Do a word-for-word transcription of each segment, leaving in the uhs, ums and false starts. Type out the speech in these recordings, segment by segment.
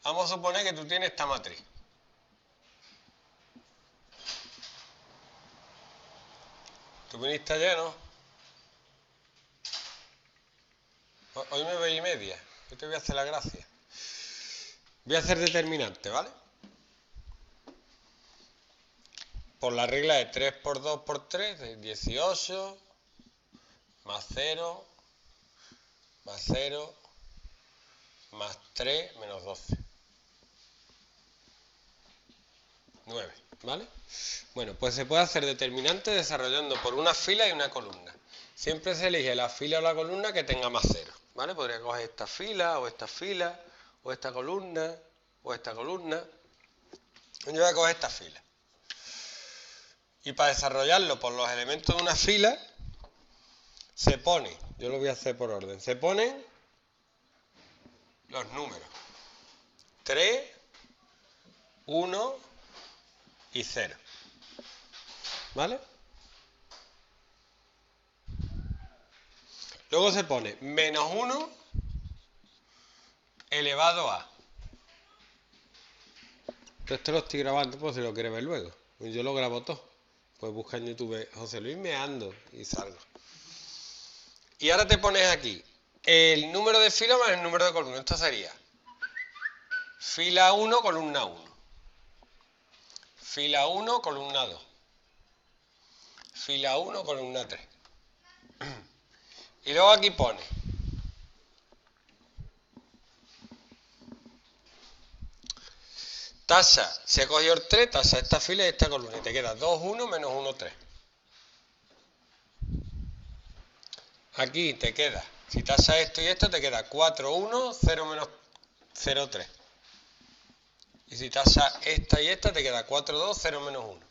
Vamos a suponer que tú tienes esta matriz. ¿Tu viniste ayer, no? Hoy me veis media. Yo te voy a hacer la gracia. Voy a hacer determinante, ¿vale? Por la regla de tres por dos por tres, de dieciocho, más cero, más cero, más tres, menos doce. nueve, ¿vale? Bueno, pues se puede hacer determinante desarrollando por una fila y una columna. Siempre se elige la fila o la columna que tenga más cero, ¿vale? Podría coger esta fila, o esta fila, o esta columna, o esta columna. Yo voy a coger esta fila. Y para desarrollarlo por los elementos de una fila, se pone, yo lo voy a hacer por orden, se ponen los números tres, uno y cero. ¿Vale? Luego se pone menos uno elevado a. Esto lo estoy grabando por si lo quieres ver luego. Yo lo grabo todo. Pues busca en YouTube José Luis Meando y salgo. Y ahora te pones aquí el número de fila más el número de columna. Esto sería fila uno, columna uno. Fila uno, columna dos. Fila uno, columna tres. Y luego aquí pone tasa, se ha cogido el tres, tasa esta fila y esta columna. Y te queda dos, uno, menos uno, tres. Aquí te queda, si tasa esto y esto, te queda cuatro, uno, cero, menos cero, tres. Y si tasa esta y esta, te queda cuatro, dos, cero, menos uno.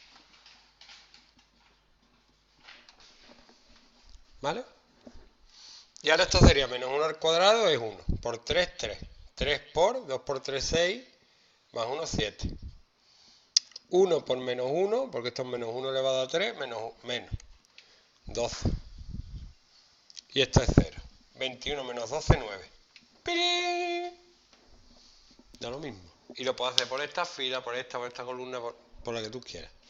¿Vale? Y ahora esto sería menos uno al cuadrado es uno. Por tres, tres. tres por, dos por tres, seis. Más uno, siete. uno por menos uno, porque esto es menos uno elevado a tres, menos, menos. doce. Y esto es cero. veintiuno menos doce, nueve. ¡Piri! Da lo mismo. Y lo puedes hacer por esta fila, por esta, por esta columna, por, por la que tú quieras.